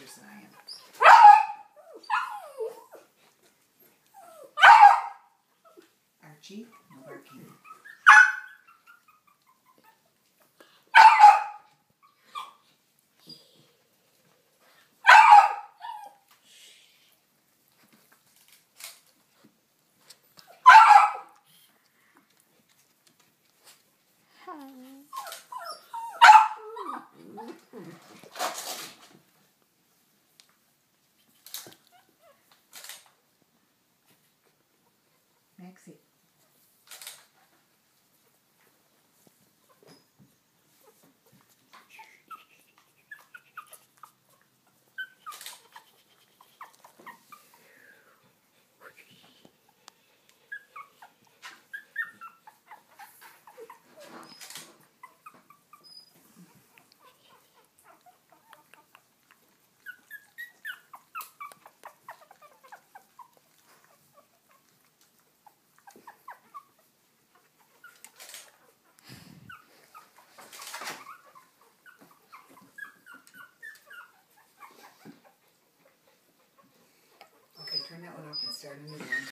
dexterous than I am. Archie, no barking. Maxi. Okay, turn that one off and start a new one.